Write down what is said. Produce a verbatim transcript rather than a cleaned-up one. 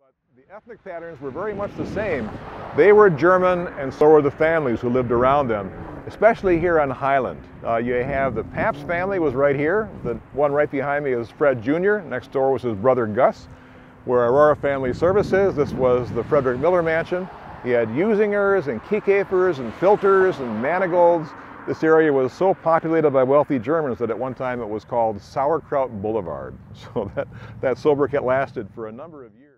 The ethnic patterns were very much the same. They were German, and so were the families who lived around them, especially here on Highland. Uh, you have the Pabst family was right here. The one right behind me is Fred Junior Next door was his brother Gus. Where Aurora Family Services, this was the Frederick Miller Mansion. He had Usingers and Kiekapers and Filters and Manigolds. This area was so populated by wealthy Germans that at one time it was called Sauerkraut Boulevard. So that, that sobriquet lasted for a number of years.